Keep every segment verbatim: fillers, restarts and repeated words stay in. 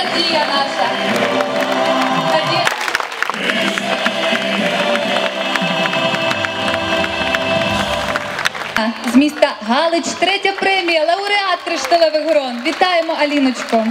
надія наша. Надія. З міста Галич, третя премія, лауреат кришталевих грон. Вітаємо Аліночку.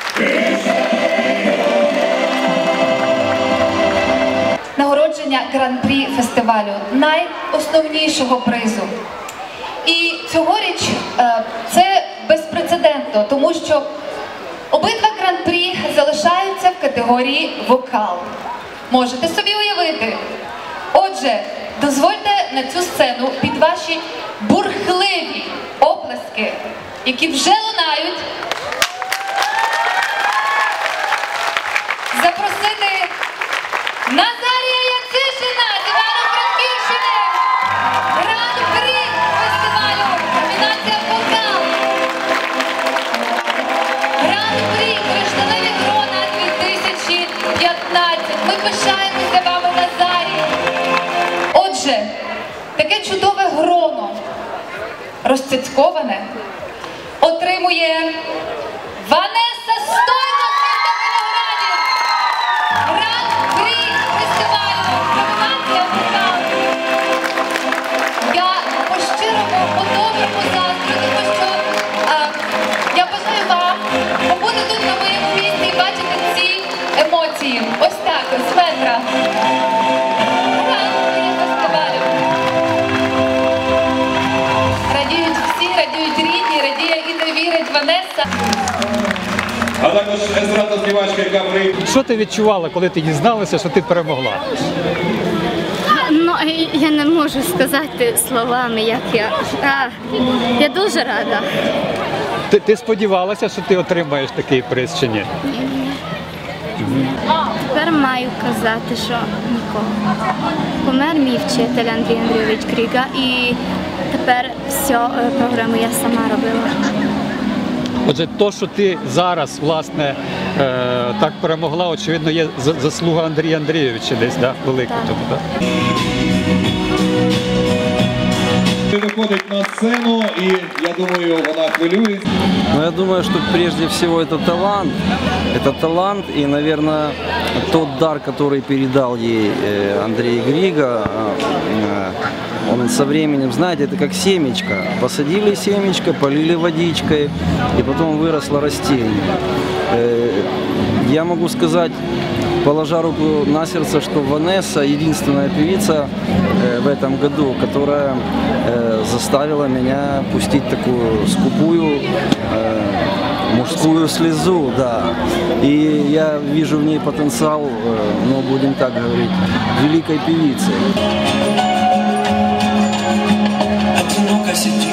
Нагородження гран-прі фестивалю, найосновнішого призу. І цьогоріч це безпрецедентно, тому що обидва гран-прі залишаються в категорії вокал. Можете собі уявити? Отже, дозвольте на цю сцену під ваші бурхливі оплески, які вже лунають, запросити Назарія Яцишина з Івано-Франківщини, гран-прі фестивалю, номінація «Вокал», гран-прі «Кришталеві грона» дві тисячі п'ятнадцять. Ми пишаємося вами, Назарій. Отже, таке чудове гроно, розцяцьковане, отримує Ванеса Стойко з міста Виноградів. Гран-прі фестивалю, номінація «Вокал». Я по-щирому, по-доброму заздрю, тому що а, я бажаю вам побути тут на моєму місці і бачити ці емоції. Ось так, з метра. Гран-прі фестивалю. Радіють всі, радіють рідні, радіє і не вірить Ванеса. А також естрадно-співачка, яка прийшла. Що ти відчувала, коли ти дізналася, що ти перемогла? Ну, я не можу сказати словами, як я. А, я дуже рада. Ти, ти сподівалася, що ти отримаєш такий приз чи ні? Тепер маю казати, що нікого. Помер мій вчитель Андрій Андрійович Гріга, і тепер всю програму я сама робила. Отже, то, що ти зараз, власне, е, так перемогла, очевидно, є заслуга Андрія Андрійовича десь, да? Велика. Так. Тому, да? Виходить на сцену, і я думаю, вона хвилюється. Но я думаю, что прежде всего это талант. Это талант и, наверное, тот дар, который передал ей Андрей Грига, он со временем, знаете, это как семечко. Посадили семечко, полили водичкой, и потом выросло растение. Я могу сказать, положа руку на сердце, что Ванесса единственная певица в этом году, которая заставила меня пустить такую скупую мужскую слезу, да. И я вижу в ней потенциал, ну, будем так говорить, великой певицы.